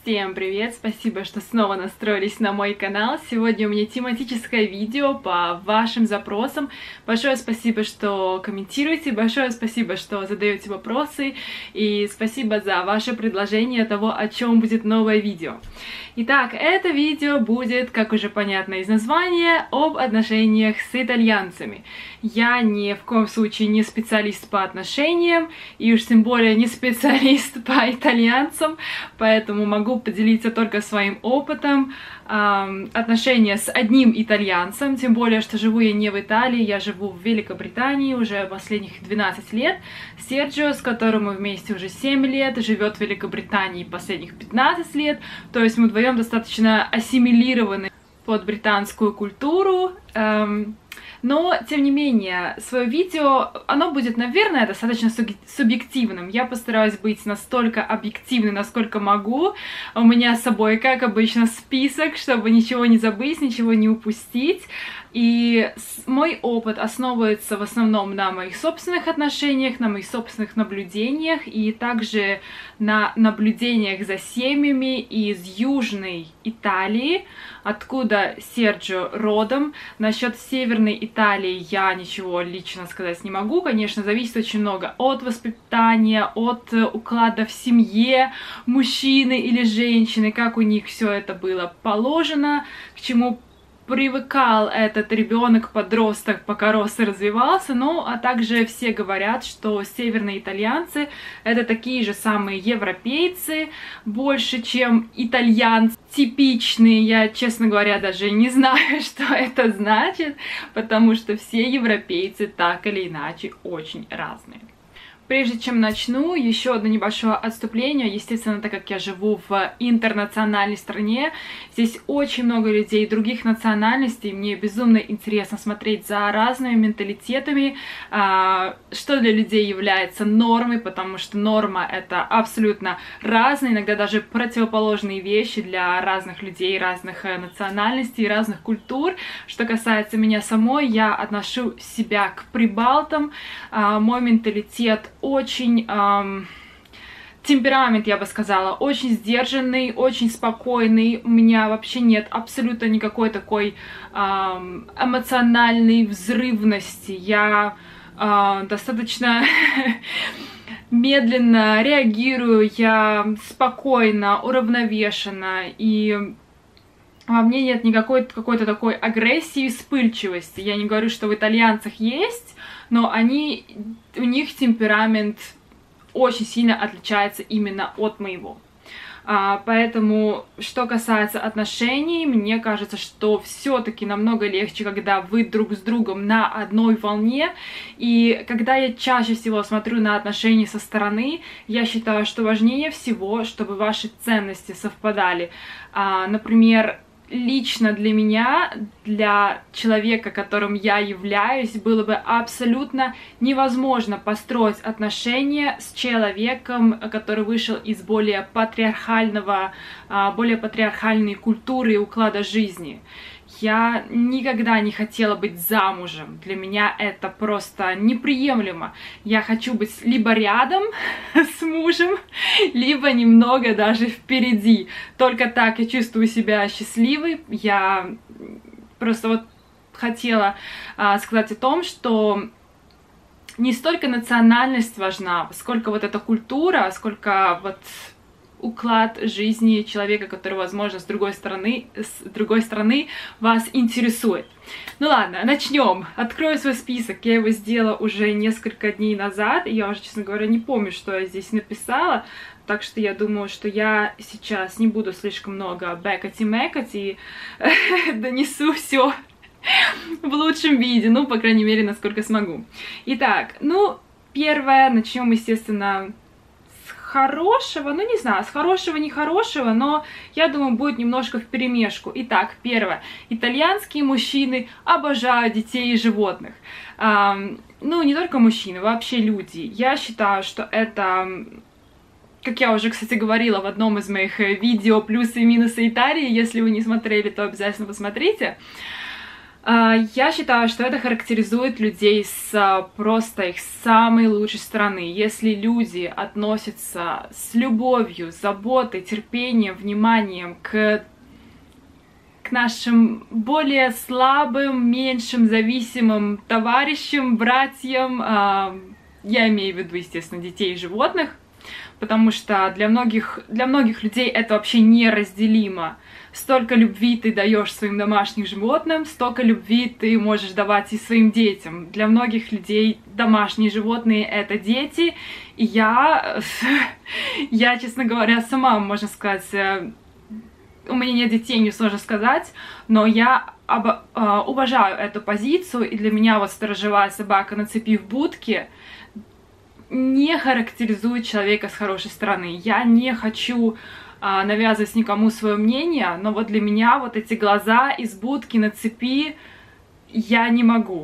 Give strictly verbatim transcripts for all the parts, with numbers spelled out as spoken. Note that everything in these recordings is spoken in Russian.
Всем привет! Спасибо, что снова настроились на мой канал. Сегодня у меня тематическое видео по вашим запросам. Большое спасибо, что комментируете, большое спасибо, что задаете вопросы, и спасибо за ваше предложение того, о чем будет новое видео. Итак, это видео будет, как уже понятно из названия, об отношениях с итальянцами. Я ни в коем случае не специалист по отношениям, и уж тем более не специалист по итальянцам, поэтому могу поделиться только своим опытом э, отношения с одним итальянцем, тем более, что живу я не в Италии, я живу в Великобритании уже последних двенадцать лет. Серджио, с которым мы вместе уже семь лет, живет в Великобритании последних пятнадцать лет, то есть мы вдвоем достаточно ассимилированы под британскую культуру. Эм, Но, тем не менее, свое видео, оно будет, наверное, достаточно субъективным. Я постараюсь быть настолько объективной, насколько могу. У меня с собой, как обычно, список, чтобы ничего не забыть, ничего не упустить. И мой опыт основывается в основном на моих собственных отношениях, на моих собственных наблюдениях, и также на наблюдениях за семьями из Южной Италии, откуда Серджио родом. Насчет Северной Италии я ничего лично сказать не могу. Конечно, зависит очень много от воспитания, от уклада в семье мужчины или женщины, как у них все это было положено, к чему привыкал этот ребенок, подросток, пока рос и развивался. Ну, а также все говорят, что северные итальянцы — это такие же самые европейцы, больше, чем итальянцы типичные. Я, честно говоря, даже не знаю, что это значит, потому что все европейцы так или иначе очень разные. Прежде чем начну, еще одно небольшое отступление. Естественно, так как я живу в интернациональной стране, здесь очень много людей других национальностей. Мне безумно интересно смотреть за разными менталитетами, что для людей является нормой, потому что норма — это абсолютно разные, иногда даже противоположные вещи для разных людей, разных национальностей, разных культур. Что касается меня самой, я отношу себя к прибалтам. Мой менталитет очень эм, темперамент, я бы сказала, очень сдержанный, очень спокойный. У меня вообще нет абсолютно никакой такой эм, эмоциональной взрывности. Я э, достаточно медленно реагирую, я спокойно, уравновешена, и во мне нет никакой какой-то такой агрессии и вспыльчивости. Я не говорю, что в итальянцах есть, но они, у них темперамент очень сильно отличается именно от моего. А, поэтому, что касается отношений, мне кажется, что все-таки намного легче, когда вы друг с другом на одной волне. И когда я чаще всего смотрю на отношения со стороны, я считаю, что важнее всего, чтобы ваши ценности совпадали. А, например, лично для меня, для человека, которым я являюсь, было бы абсолютно невозможно построить отношения с человеком, который вышел из более патриархального, более патриархальной культуры и уклада жизни. Я никогда не хотела быть замужем. Для меня это просто неприемлемо. Я хочу быть либо рядом с мужем, либо немного даже впереди. Только так я чувствую себя счастливой. Я просто вот хотела а, сказать о том, что не столько национальность важна, сколько вот эта культура, сколько вот уклад жизни человека, который, возможно, с другой стороны, с другой стороны вас интересует. Ну ладно, начнем. Открою свой список. Я его сделала уже несколько дней назад, и я уже, честно говоря, не помню, что я здесь написала, так что я думаю, что я сейчас не буду слишком много бэкати-мэкать и донесу все в лучшем виде, ну, по крайней мере, насколько смогу. Итак, ну, первое, начнем, естественно, хорошего, ну не знаю, с хорошего, нехорошего, но я думаю, будет немножко вперемешку. Итак, первое. Итальянские мужчины обожают детей и животных. Um, ну, не только мужчины, вообще люди. Я считаю, что это, как я уже, кстати, говорила в одном из моих видео «Плюсы и минусы Италии», если вы не смотрели, то обязательно посмотрите. Я считаю, что это характеризует людей с просто их самой лучшей стороны. Если люди относятся с любовью, заботой, терпением, вниманием к, к нашим более слабым, меньшим зависимым товарищам, братьям, я имею в виду, естественно, детей и животных, потому что для многих, для многих людей это вообще неразделимо. Столько любви ты даешь своим домашним животным, столько любви ты можешь давать и своим детям. Для многих людей домашние животные — это дети. И я, я, честно говоря, сама, можно сказать, у меня нет детей, не сложно сказать, но я об, уважаю эту позицию, и для меня вот сторожевая собака на цепи в будке не характеризует человека с хорошей стороны. Я не хочу а, навязывать никому свое мнение, но вот для меня вот эти глаза из будки на цепи я не могу.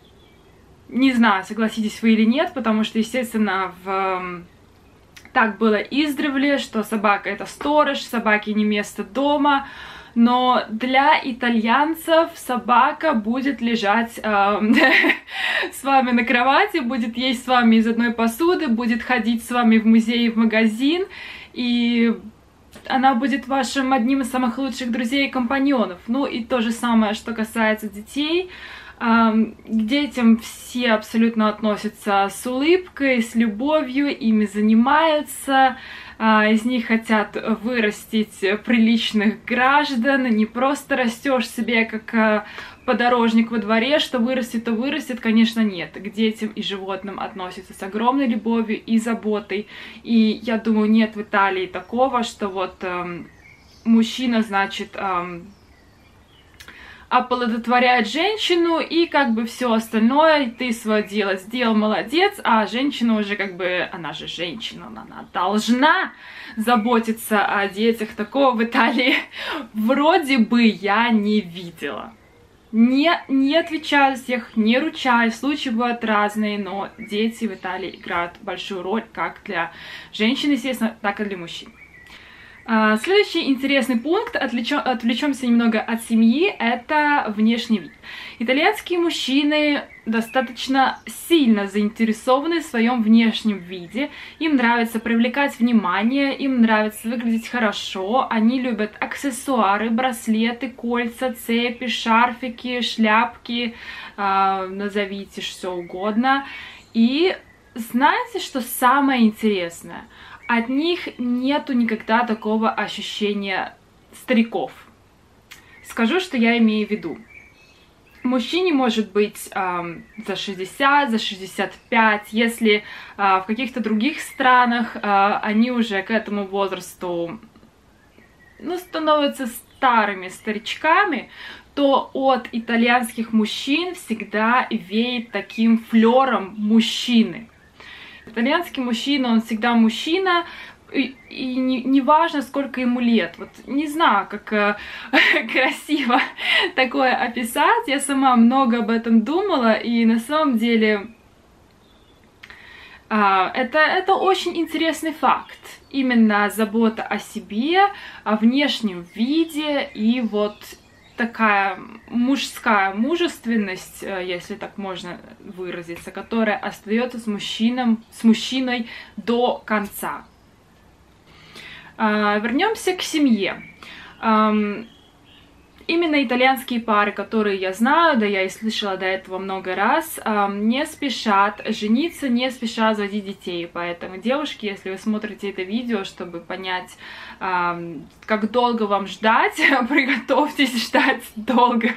Не знаю, согласитесь вы или нет, потому что, естественно, в... так было издревле, что собака — это сторож, собаке не место дома. Но для итальянцев собака будет лежать э, с вами на кровати, будет есть с вами из одной посуды, будет ходить с вами в музей и в магазин, и она будет вашим одним из самых лучших друзей и компаньонов. Ну и то же самое, что касается детей. К детям все абсолютно относятся с улыбкой, с любовью, ими занимаются, из них хотят вырастить приличных граждан, не просто растешь себе как подорожник во дворе, что вырастет, то вырастет, конечно, нет. К детям и животным относятся с огромной любовью и заботой, и я думаю, нет в Италии такого, что вот э, мужчина, значит, э, оплодотворяет женщину, и как бы все остальное, ты свое дело сделал, молодец, а женщина уже как бы, она же женщина, она должна заботиться о детях. Такого в Италии вроде бы я не видела. Не, не отвечаю за всех, не ручаюсь, случаи бывают разные, но дети в Италии играют большую роль как для женщин, естественно, так и для мужчин. Следующий интересный пункт, отвлечемся немного от семьи, это внешний вид. Итальянские мужчины достаточно сильно заинтересованы в своем внешнем виде, им нравится привлекать внимание, им нравится выглядеть хорошо, они любят аксессуары, браслеты, кольца, цепи, шарфики, шляпки, э, назовите что угодно. И знаете, что самое интересное? От них нету никогда такого ощущения стариков. Скажу, что я имею в виду. Мужчине может быть э, за шестьдесят, за шестьдесят пять, если э, в каких-то других странах э, они уже к этому возрасту, ну, становятся старыми старичками, то от итальянских мужчин всегда веет таким флером мужчины. Итальянский мужчина, он всегда мужчина, и, и не, не важно, сколько ему лет. Вот не знаю, как э, красиво такое описать. Я сама много об этом думала, и на самом деле э, это, это очень интересный факт. Именно забота о себе, о внешнем виде и вот такая мужская мужественность, если так можно выразиться, которая остается с мужчином, с мужчиной до конца. Вернемся к семье. Именно итальянские пары, которые я знаю, да я и слышала до этого много раз, не спешат жениться, не спешат заводить детей. Поэтому, девушки, если вы смотрите это видео, чтобы понять, как долго вам ждать, приготовьтесь ждать долго.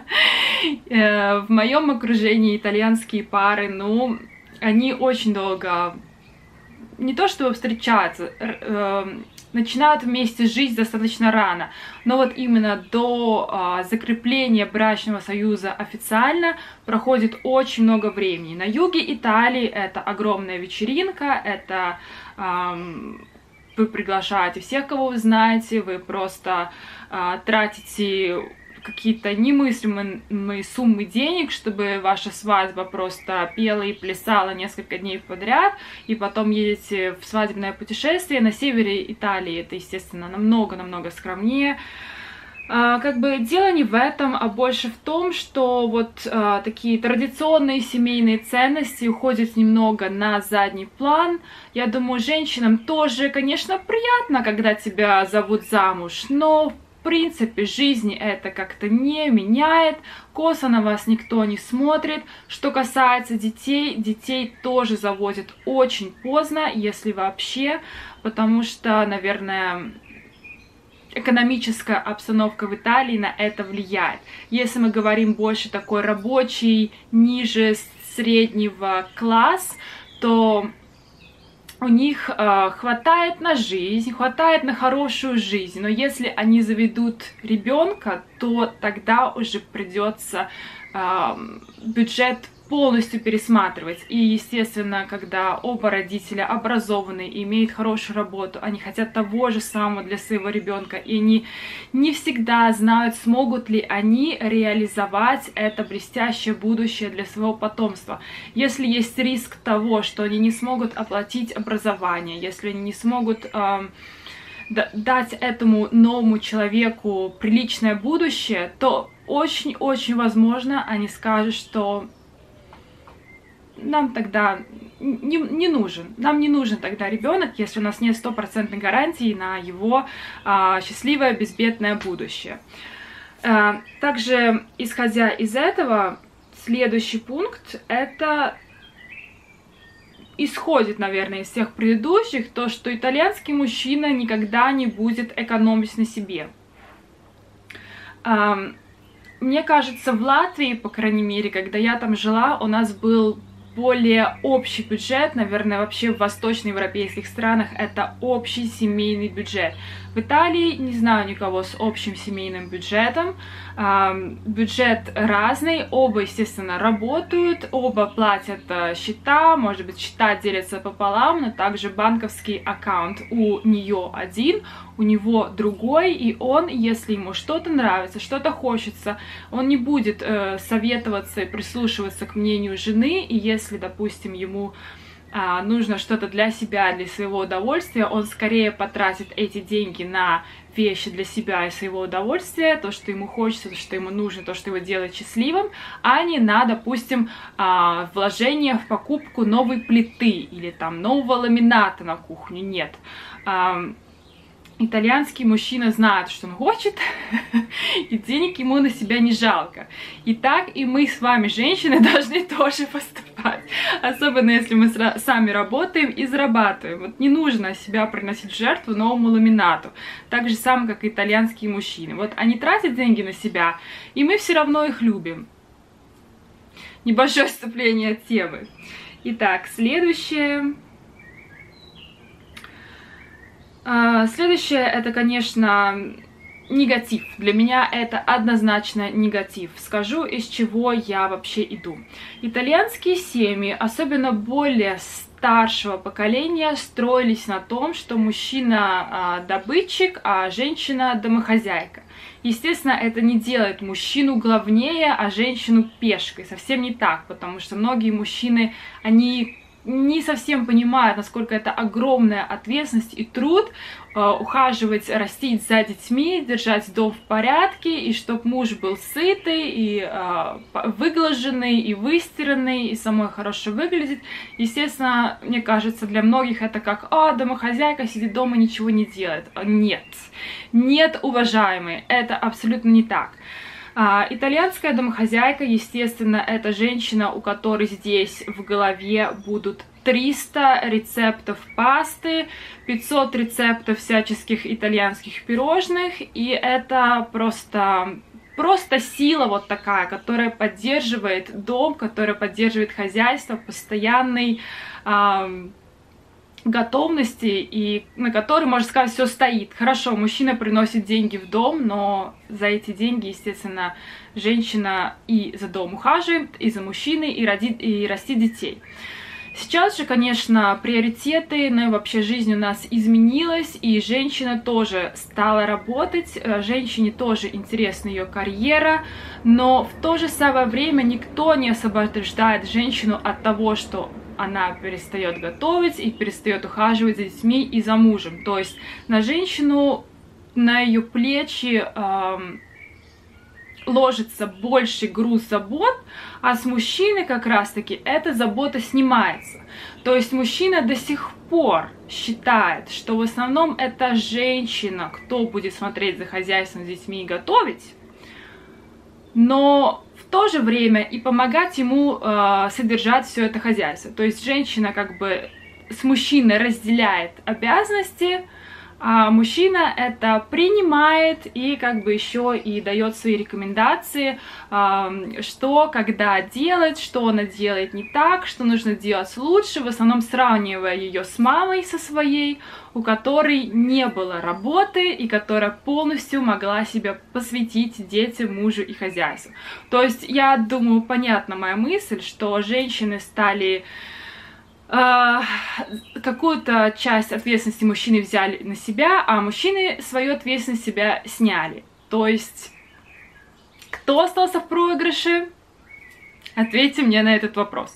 В моем окружении итальянские пары, ну, они очень долго, не то чтобы встречаются, начинают вместе жить достаточно рано, но вот именно до а, закрепления брачного союза официально проходит очень много времени. На юге Италии это огромная вечеринка, это а, вы приглашаете всех, кого вы знаете, вы просто а, тратите какие-то немыслимые суммы денег, чтобы ваша свадьба просто пела и плясала несколько дней подряд, и потом едете в свадебное путешествие. На севере Италии это, естественно, намного-намного скромнее. А, как бы дело не в этом, а больше в том, что вот а, такие традиционные семейные ценности уходят немного на задний план. Я думаю, женщинам тоже, конечно, приятно, когда тебя зовут замуж, но в принципе жизнь это как-то не меняет, косо на вас никто не смотрит. Что касается детей, детей тоже заводят очень поздно, если вообще, потому что, наверное, экономическая обстановка в Италии на это влияет. Если мы говорим больше такой рабочий, ниже среднего класс, то у них э, хватает на жизнь, хватает на хорошую жизнь. Но если они заведут ребенка, то тогда уже придется э, бюджет полностью пересматривать. И, естественно, когда оба родителя образованы и имеют хорошую работу, они хотят того же самого для своего ребенка, и они не всегда знают, смогут ли они реализовать это блестящее будущее для своего потомства. Если есть риск того, что они не смогут оплатить образование, если они не смогут э, дать этому новому человеку приличное будущее, то очень-очень возможно они скажут, что нам тогда не, не нужен. Нам не нужен тогда ребенок, если у нас нет стопроцентной гарантии на его а, счастливое, безбедное будущее. А, также, исходя из этого, следующий пункт — это исходит, наверное, из всех предыдущих, то, что итальянский мужчина никогда не будет экономить на себе. А, мне кажется, в Латвии, по крайней мере, когда я там жила, у нас был более общий бюджет, наверное, вообще в восточноевропейских странах это общий семейный бюджет. В Италии не знаю никого с общим семейным бюджетом. Бюджет разный, оба, естественно, работают, оба платят счета, может быть, счета делятся пополам, но также банковский аккаунт у нее один, у него другой, и он, если ему что-то нравится, что-то хочется, он не будет э, советоваться и прислушиваться к мнению жены, и если, допустим, ему а, нужно что-то для себя, для своего удовольствия, он скорее потратит эти деньги на вещи для себя и своего удовольствия, то, что ему хочется, то, что ему нужно, то, что его делает счастливым, а не на, допустим, а, вложение в покупку новой плиты или там нового ламината на кухню. Нет. А, итальянский мужчина знает, что он хочет, и денег ему на себя не жалко. И так и мы с вами, женщины, должны тоже поступать. Особенно если мы сами работаем и зарабатываем. Вот не нужно себя приносить в жертву новому ламинату. Так же самое, как и итальянские мужчины. Вот они тратят деньги на себя, и мы все равно их любим. Небольшое вступление от темы. Итак, следующее... Следующее, это, конечно, негатив. Для меня это однозначно негатив. Скажу, из чего я вообще иду. Итальянские семьи, особенно более старшего поколения, строились на том, что мужчина добытчик, а женщина домохозяйка. Естественно, это не делает мужчину главнее, а женщину пешкой. Совсем не так, потому что многие мужчины, они не совсем понимают, насколько это огромная ответственность и труд э, ухаживать, растить за детьми, держать дом в порядке, и чтобы муж был сытый, и э, выглаженный, и выстиранный, и самой хорошо выглядит. Естественно, мне кажется, для многих это как: а, домохозяйка сидит дома и ничего не делает. Нет. Нет, уважаемые, это абсолютно не так. А, итальянская домохозяйка, естественно, это женщина, у которой здесь в голове будут триста рецептов пасты, пятьсот рецептов всяческих итальянских пирожных, и это просто... Просто сила вот такая, которая поддерживает дом, которая поддерживает хозяйство, постоянный... Эм, готовности, и на которой, можно сказать, все стоит. Хорошо, мужчина приносит деньги в дом, но за эти деньги, естественно, женщина и за дом ухаживает, и за мужчиной, и, родит, и растит детей. Сейчас же, конечно, приоритеты, ну и вообще жизнь у нас изменилась, и женщина тоже стала работать, женщине тоже интересна ее карьера, но в то же самое время никто не освобождает женщину от того, что она перестает готовить и перестает ухаживать за детьми и за мужем. То есть на женщину на ее плечи э, ложится больше груз забот, а с мужчины как раз-таки эта забота снимается. То есть мужчина до сих пор считает, что в основном это женщина, кто будет смотреть за хозяйством с детьми и готовить, но в то же время и помогать ему э, содержать все это хозяйство. То есть женщина как бы с мужчиной разделяет обязанности, а мужчина это принимает и как бы еще и дает свои рекомендации, что, когда делать, что она делает не так, что нужно делать лучше, в основном сравнивая ее с мамой со своей, у которой не было работы и которая полностью могла себя посвятить детям, мужу и хозяйству. То есть, я думаю, понятна моя мысль, что женщины стали... какую-то часть ответственности мужчины взяли на себя, а мужчины свою ответственность себя сняли. То есть, кто остался в проигрыше? Ответьте мне на этот вопрос.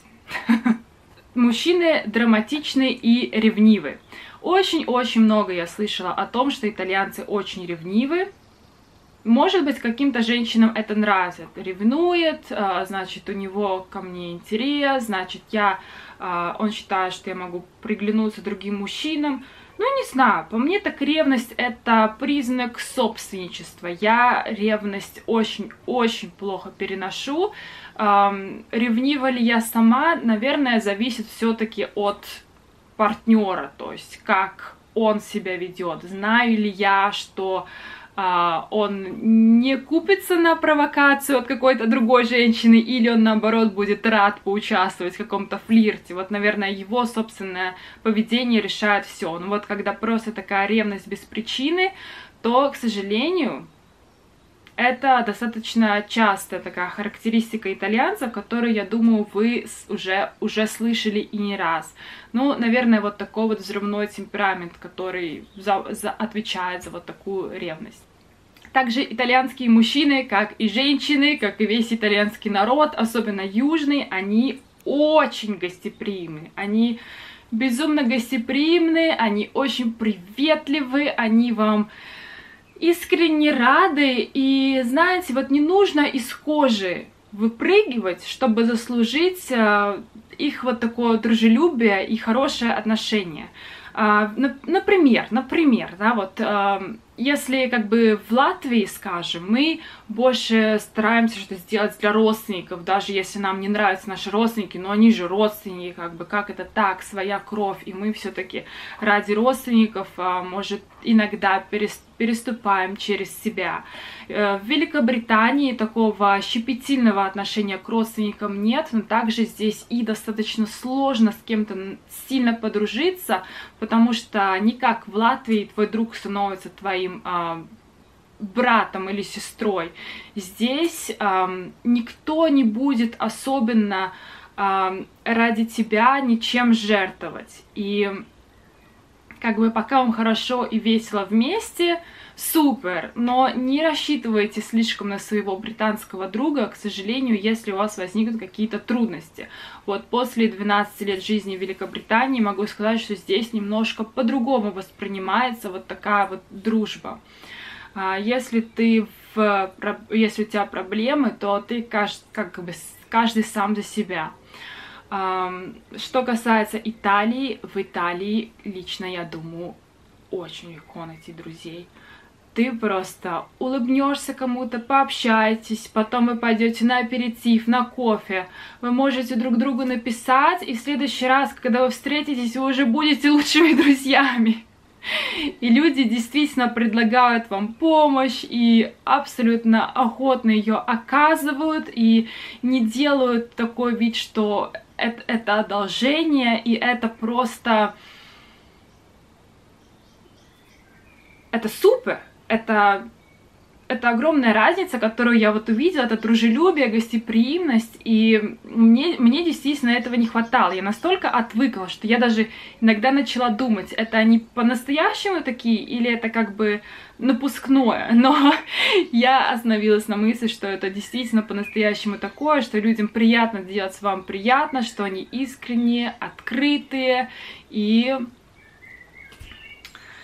Мужчины драматичны и ревнивы. Очень-очень много я слышала о том, что итальянцы очень ревнивы. Может быть, каким-то женщинам это нравится. Ревнует, значит, у него ко мне интерес, значит, я, он считает, что я могу приглянуться другим мужчинам. Ну, не знаю, по мне так ревность это признак собственничества. Я ревность очень-очень плохо переношу. Ревнива ли я сама, наверное, зависит все-таки от партнера, то есть как он себя ведет. Знаю ли я, что... он не купится на провокацию от какой-то другой женщины, или он, наоборот, будет рад поучаствовать в каком-то флирте. Вот, наверное, его собственное поведение решает все. Но вот когда просто такая ревность без причины, то, к сожалению, это достаточно частая такая характеристика итальянцев, которую, я думаю, вы уже, уже слышали и не раз. Ну, наверное, вот такой вот взрывной темперамент, который за, за, отвечает за вот такую ревность. Также итальянские мужчины, как и женщины, как и весь итальянский народ, особенно южный, они очень гостеприимны. Они безумно гостеприимны, они очень приветливы, они вам искренне рады. И, знаете, вот не нужно из кожи выпрыгивать, чтобы заслужить э, их вот такое дружелюбие и хорошее отношение. Э, например, например, да, вот... Э, Если как бы в Латвии, скажем, мы больше стараемся что-то сделать для родственников, даже если нам не нравятся наши родственники, но они же родственники, как бы, как это так, своя кровь, и мы все-таки ради родственников, может, иногда переступаем через себя. В Великобритании такого щепетильного отношения к родственникам нет, но также здесь и достаточно сложно с кем-то сильно подружиться, потому что не как в Латвии твой друг становится твоим а, братом или сестрой. Здесь а, никто не будет особенно а, ради тебя ничем жертвовать. И как бы пока вам хорошо и весело вместе, супер, но не рассчитывайте слишком на своего британского друга, к сожалению, если у вас возникнут какие-то трудности. Вот после двенадцати лет жизни в Великобритании могу сказать, что здесь немножко по-другому воспринимается вот такая вот дружба. Если ты в, если у тебя проблемы, то ты как бы каждый сам за себя. Что касается Италии, в Италии лично, я думаю, очень легко найти друзей. Ты просто улыбнешься кому-то, пообщаетесь, потом вы пойдете на аперитив, на кофе. Вы можете друг другу написать, и в следующий раз, когда вы встретитесь, вы уже будете лучшими друзьями. И люди действительно предлагают вам помощь и абсолютно охотно ее оказывают, и не делают такой вид, что это, это одолжение, и это просто... Это супер! Это, это огромная разница, которую я вот увидела, это дружелюбие, гостеприимность, и мне, мне действительно этого не хватало. Я настолько отвыкла, что я даже иногда начала думать, это они по-настоящему такие, или это как бы напускное. Но я остановилась на мысли, что это действительно по-настоящему такое, что людям приятно делать вам приятно, что они искренние, открытые, и...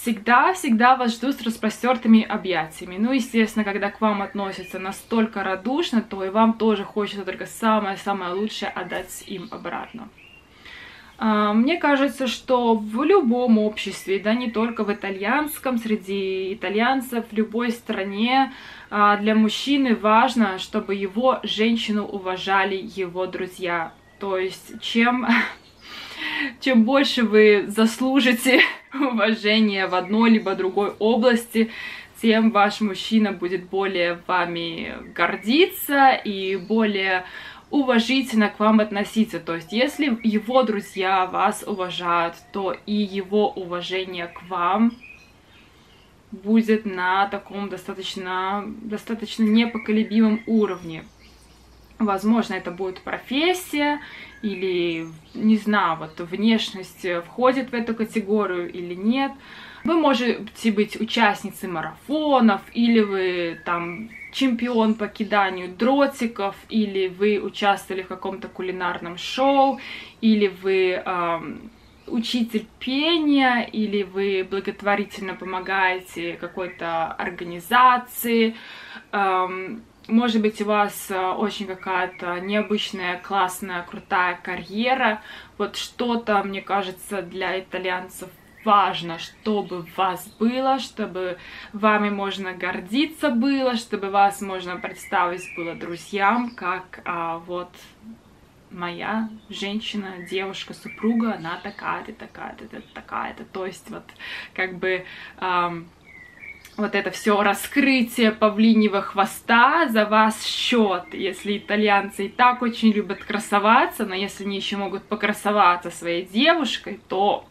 всегда-всегда вас ждут с распростертыми объятиями. Ну, естественно, когда к вам относятся настолько радушно, то и вам тоже хочется только самое-самое лучшее отдать им обратно. Мне кажется, что в любом обществе, да не только в итальянском, среди итальянцев, в любой стране, для мужчины важно, чтобы его женщину уважали его друзья. То есть, чем, чем больше вы заслужите уважения в одной либо другой области, тем ваш мужчина будет более вами гордиться и более уважительно к вам относиться. То есть, если его друзья вас уважают, то и его уважение к вам будет на таком достаточно, достаточно непоколебимом уровне. Возможно, это будет профессия или, не знаю, вот внешность входит в эту категорию или нет. Вы можете быть участницей марафонов, или вы там чемпион по киданию дротиков, или вы участвовали в каком-то кулинарном шоу, или вы эм, учитель пения, или вы благотворительно помогаете какой-то организации. Эм, может быть, у вас очень какая-то необычная, классная, крутая карьера. Вот что-то, мне кажется, для итальянцев важно, чтобы у вас было, чтобы вами можно гордиться было, чтобы вас можно представить было друзьям, как а, вот моя женщина, девушка, супруга, она такая-то, такая-то, такая-то. То есть вот как бы эм, вот это все раскрытие павлиньего хвоста за вас счет. Если итальянцы и так очень любят красоваться, но если они еще могут покрасоваться своей девушкой, то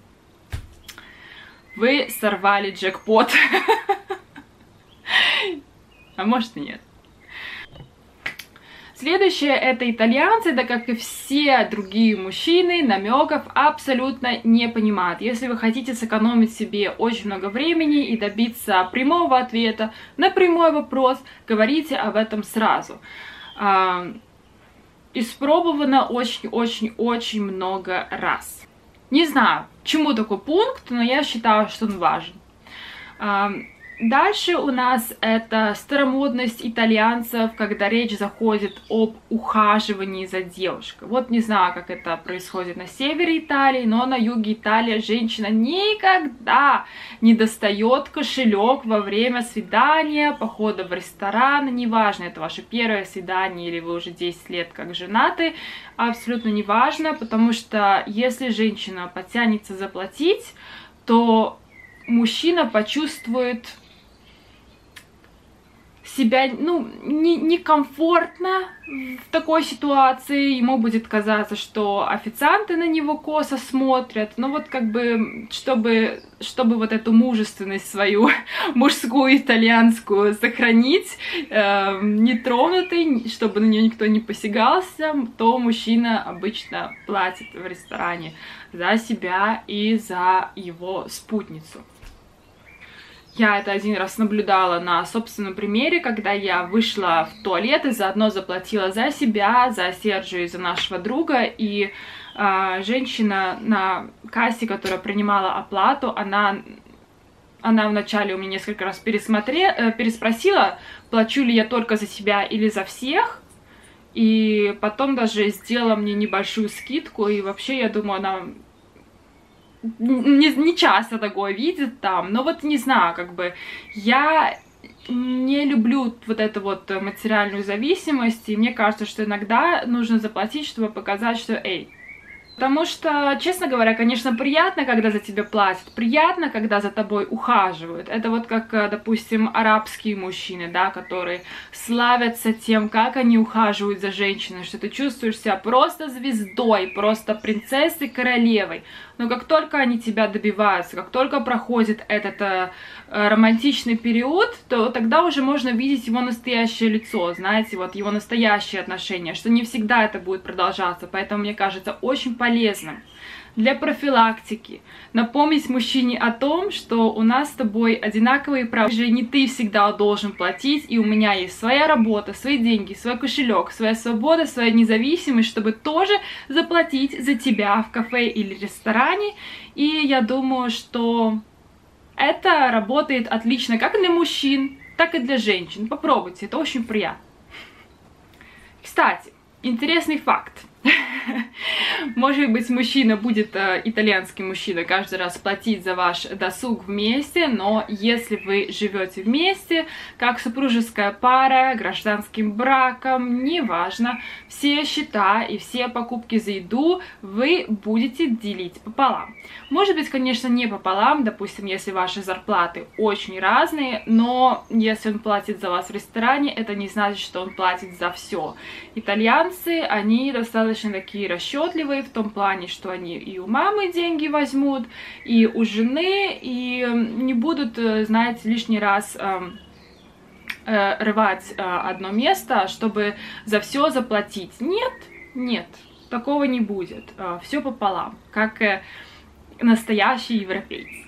вы сорвали джекпот. А может и нет. Следующее — это итальянцы, да как и все другие мужчины, намеков абсолютно не понимают. Если вы хотите сэкономить себе очень много времени и добиться прямого ответа на прямой вопрос, говорите об этом сразу. Испробовано очень-очень-очень много раз. Не знаю, чему такой пункт, но я считаю, что он важен. Дальше у нас это старомодность итальянцев, когда речь заходит об ухаживании за девушкой. Вот не знаю, как это происходит на севере Италии, но на юге Италии женщина никогда не достает кошелек во время свидания, похода в ресторан. Неважно, это ваше первое свидание или вы уже десять лет как женаты, абсолютно неважно, потому что если женщина потянется заплатить, то мужчина почувствует себя, ну, не, некомфортно в такой ситуации, ему будет казаться, что официанты на него косо смотрят, но вот как бы, чтобы, чтобы вот эту мужественность свою, мужскую итальянскую, сохранить э, нетронутой, чтобы на нее никто не посягался, то мужчина обычно платит в ресторане за себя и за его спутницу. Я это один раз наблюдала на собственном примере, когда я вышла в туалет и заодно заплатила за себя, за Серджио и за нашего друга. И э, женщина на кассе, которая принимала оплату, она, она вначале у меня несколько раз пересмотре, э, переспросила, плачу ли я только за себя или за всех. И потом даже сделала мне небольшую скидку. И вообще, я думаю, она... Не, не часто такое видит там, но вот не знаю, как бы я не люблю вот эту вот материальную зависимость, и мне кажется, что иногда нужно заплатить, чтобы показать, что эй. Потому что, честно говоря, конечно, приятно, когда за тебя платят, приятно, когда за тобой ухаживают. Это вот как, допустим, арабские мужчины, да, которые славятся тем, как они ухаживают за женщиной, что ты чувствуешь себя просто звездой, просто принцессой, королевой. Но как только они тебя добиваются, как только проходит этот э, романтичный период, то тогда уже можно видеть его настоящее лицо, знаете, вот его настоящие отношения, что не всегда это будет продолжаться. Поэтому, мне кажется, очень полезным для профилактики напомнить мужчине о том, что у нас с тобой одинаковые права, же не ты всегда должен платить, и у меня есть своя работа, свои деньги, свой кошелек, своя свобода, своя независимость, чтобы тоже заплатить за тебя в кафе или ресторане. И я думаю, что Это работает отлично как для мужчин, так и для женщин. Попробуйте, это очень приятно. Кстати, интересный факт. Может быть, мужчина будет, э, итальянский мужчина, каждый раз платить за ваш досуг вместе, но если вы живете вместе, как супружеская пара, гражданским браком, неважно, все счета и все покупки за еду вы будете делить пополам. Может быть, конечно, не пополам, допустим, если ваши зарплаты очень разные, но если он платит за вас в ресторане, это не значит, что он платит за все. Итальянцы, они достаточно такие расчетливые в том плане, что они и у мамы деньги возьмут, и у жены, и не будут, знаете, лишний раз э, э, рвать э, одно место, чтобы за все заплатить. Нет, нет, такого не будет. Э, все пополам, как э, настоящие европейцы.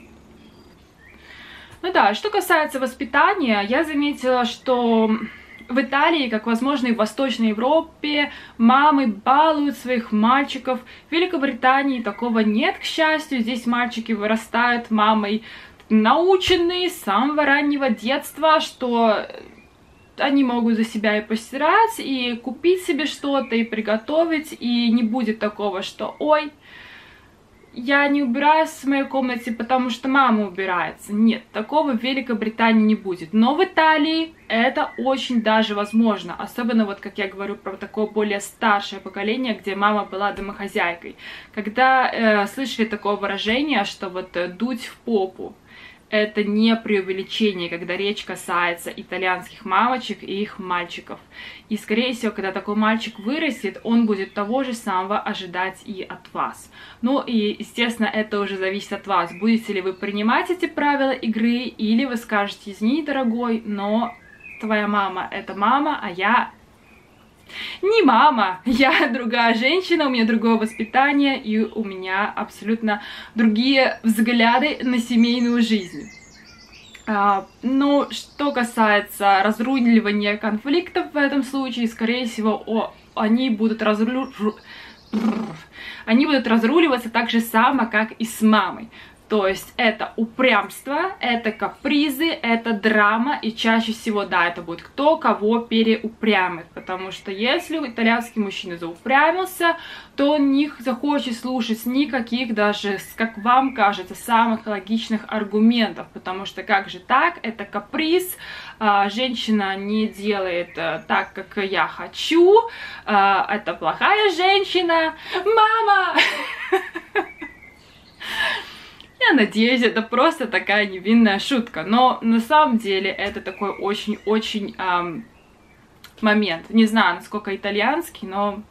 Ну да, что касается воспитания, я заметила, что в Италии, как, возможно, и в Восточной Европе, мамы балуют своих мальчиков. В Великобритании такого нет, к счастью. Здесь мальчики вырастают мамой наученные с самого раннего детства, что они могут за себя и постирать, и купить себе что-то, и приготовить, и не будет такого, что «Ой, я не убираюсь в моей комнате, потому что мама убирается». Нет, такого в Великобритании не будет. Но в Италии это очень даже возможно. Особенно, вот как я говорю, про такое более старшее поколение, где мама была домохозяйкой. Когда э, слышали такое выражение, что вот э, дуть в попу. Это не преувеличение, когда речь касается итальянских мамочек и их мальчиков. И, скорее всего, когда такой мальчик вырастет, он будет того же самого ожидать и от вас. Ну и, естественно, это уже зависит от вас. Будете ли вы принимать эти правила игры, или вы скажете: извини, дорогой, но твоя мама — это мама, а я... не мама, я другая женщина, у меня другое воспитание, и у меня абсолютно другие взгляды на семейную жизнь. А, ну, что касается разруливания конфликтов в этом случае, скорее всего, о, они будут разру... они будут разруливаться так же само, как и с мамой. То есть это упрямство, это капризы, это драма, и чаще всего, да, это будет кто кого переупрямит, потому что если итальянский мужчина заупрямился, то он не захочет слушать никаких даже, как вам кажется, самых логичных аргументов, потому что как же так, это каприз, женщина не делает так, как я хочу, это плохая женщина, мама! Я надеюсь, это просто такая невинная шутка, но на самом деле это такой очень-очень эм, момент. Не знаю, насколько итальянский, но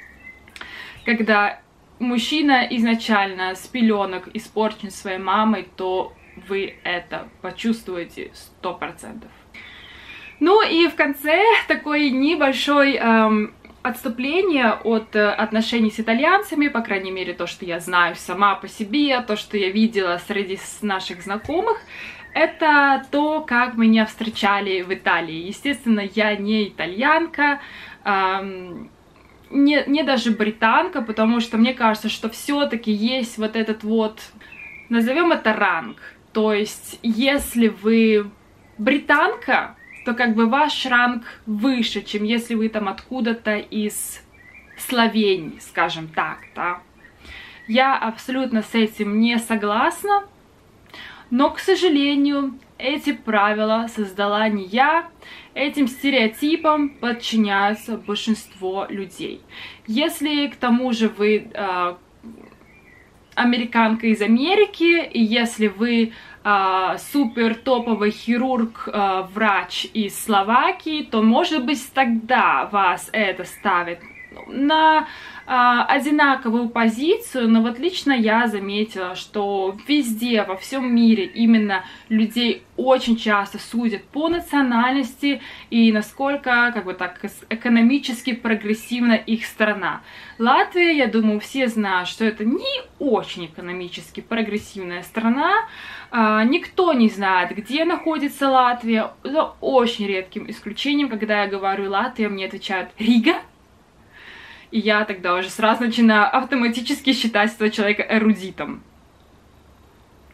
когда мужчина изначально с пеленок испорчен своей мамой, то вы это почувствуете сто процентов. Ну и в конце такой небольшой... Эм, отступление от э, отношений с итальянцами, по крайней мере, то, что я знаю сама по себе, то, что я видела среди наших знакомых, это то, как меня встречали в Италии. Естественно, я не итальянка, эм, не, не даже британка, потому что мне кажется, что все-таки есть вот этот вот, назовем это ранг. То есть, если вы британка, то как бы ваш ранг выше, чем если вы там откуда-то из Словении, скажем так, да. Я абсолютно с этим не согласна, но, к сожалению, эти правила создала не я, этим стереотипам подчиняются большинство людей. Если к тому же вы э, американка из Америки, и если вы Uh, супер топовый хирург, uh, врач из Словакии, то, может быть, тогда вас это ставит на uh, одинаковую позицию, но вот лично я заметила, что везде, во всем мире именно людей очень часто судят по национальности и насколько, как бы так, экономически прогрессивна их страна. Латвия, я думаю, все знают, что это не очень экономически прогрессивная страна. Uh, никто не знает, где находится Латвия, за очень редким исключением. Когда я говорю Латвия, мне отвечают Рига, и я тогда уже сразу начинаю автоматически считать этого человека эрудитом.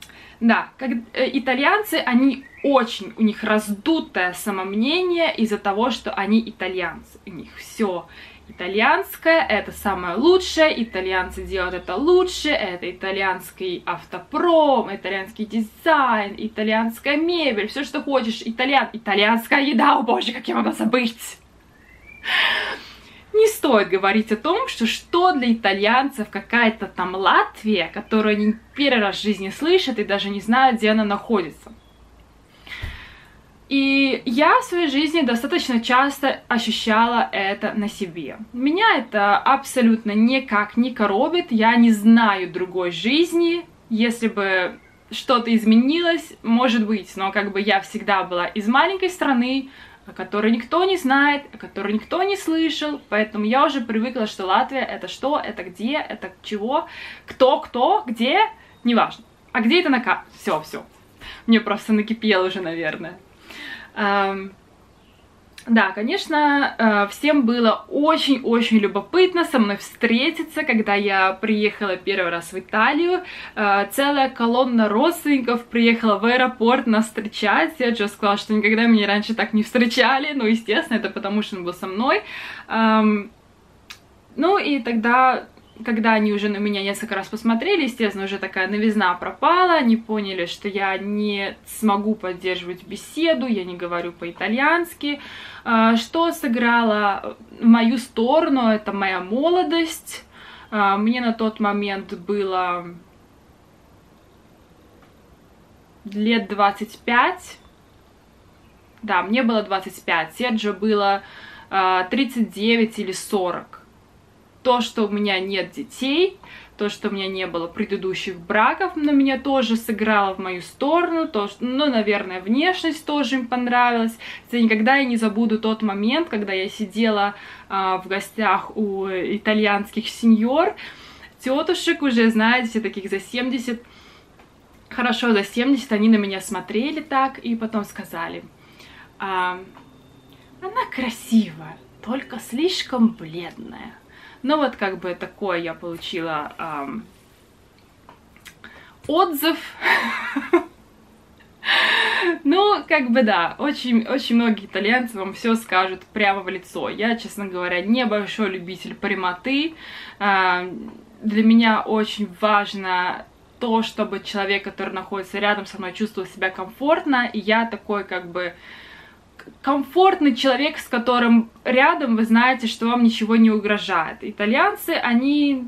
Да, как, э, итальянцы, они очень, у них раздутое самомнение из-за того, что они итальянцы. У них все итальянское, это самое лучшее, итальянцы делают это лучше, это итальянский автопром, итальянский дизайн, итальянская мебель, все, что хочешь, итальян, итальянская еда, о боже, как я могла забыть! Не стоит говорить о том, что что для итальянцев какая-то там Латвия, которую они первый раз в жизни слышат и даже не знают, где она находится. И я в своей жизни достаточно часто ощущала это на себе. Меня это абсолютно никак не коробит, я не знаю другой жизни. Если бы что-то изменилось, может быть, но как бы я всегда была из маленькой страны, о которой никто не знает, о которой никто не слышал, поэтому я уже привыкла, что Латвия — это что, это где, это чего, кто, кто, где, неважно. А где это на карте? Все, все. Мне просто накипело уже, наверное. Um, да, конечно, uh, всем было очень-очень любопытно со мной встретиться, когда я приехала первый раз в Италию. Uh, целая колонна родственников приехала в аэропорт нас встречать. Я же сказала, что никогда меня раньше так не встречали, ну, естественно, это потому, что он был со мной. Um, ну, и тогда... Когда они уже на меня несколько раз посмотрели, естественно, уже такая новизна пропала, они поняли, что я не смогу поддерживать беседу, я не говорю по-итальянски, что сыграло в мою сторону, это моя молодость. Мне на тот момент было лет двадцать пять, да, мне было двадцать пять, Серджио было тридцать девять или сорок. То, что у меня нет детей, то, что у меня не было предыдущих браков, на меня тоже сыграло в мою сторону, то, что, ну, наверное, внешность тоже им понравилась. Я никогда я не забуду тот момент, когда я сидела а, в гостях у итальянских сеньор, тетушек уже, знаете, все таких за семьдесят, хорошо, за семьдесят, они на меня смотрели так и потом сказали: а, она красивая, только слишком бледная. Ну вот как бы такое я получила эм, отзыв. Ну, как бы да, очень, очень многие итальянцы вам все скажут прямо в лицо. Я, честно говоря, небольшой любитель прямоты. Эм, для меня очень важно то, чтобы человек, который находится рядом со мной, чувствовал себя комфортно. И я такой как бы... комфортный человек, с которым рядом вы знаете, что вам ничего не угрожает. Итальянцы, они...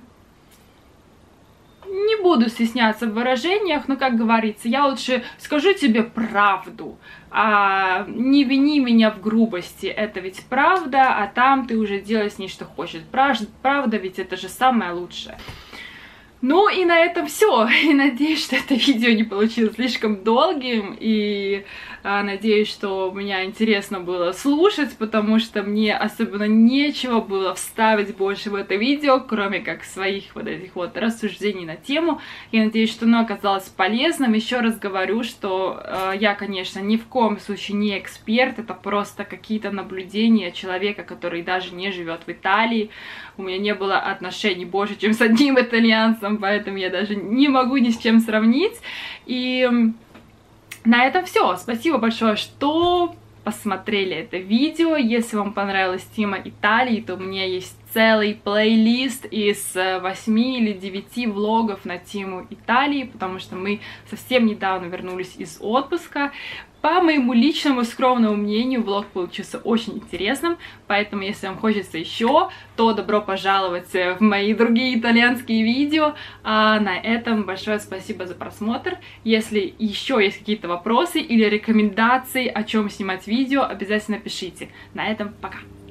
Не буду стесняться в выражениях, но, как говорится, я лучше скажу тебе правду, а не вини меня в грубости. Это ведь правда, а там ты уже делай с ней что хочешь. Правда ведь это же самое лучшее. Ну и на этом все. И надеюсь, что это видео не получилось слишком долгим. И а, надеюсь, что меня интересно было слушать, потому что мне особенно нечего было вставить больше в это видео, кроме как своих вот этих вот рассуждений на тему. Я надеюсь, что оно оказалось полезным. Еще раз говорю, что а, я, конечно, ни в коем случае не эксперт. Это просто какие-то наблюдения человека, который даже не живет в Италии. У меня не было отношений больше, чем с одним итальянцем, поэтому я даже не могу ни с чем сравнить. И на этом все. Спасибо большое, что посмотрели это видео. Если вам понравилась тема Италии, то у меня есть целый плейлист из восьми или девяти влогов на тему Италии, потому что мы совсем недавно вернулись из отпуска. По моему личному скромному мнению, влог получился очень интересным, поэтому если вам хочется еще, то добро пожаловать в мои другие итальянские видео. А на этом большое спасибо за просмотр. Если еще есть какие-то вопросы или рекомендации, о чем снимать видео, обязательно пишите. На этом пока!